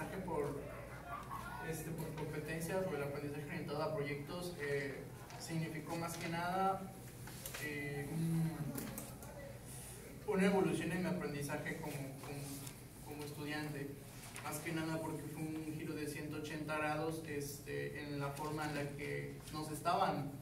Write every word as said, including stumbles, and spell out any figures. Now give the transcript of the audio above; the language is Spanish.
aprendizaje por, este, por competencias o el aprendizaje orientado a proyectos eh, significó más que nada eh, un, una evolución en mi aprendizaje como, como, como estudiante, más que nada porque fue un giro de ciento ochenta grados este, en la forma en la que nos estaban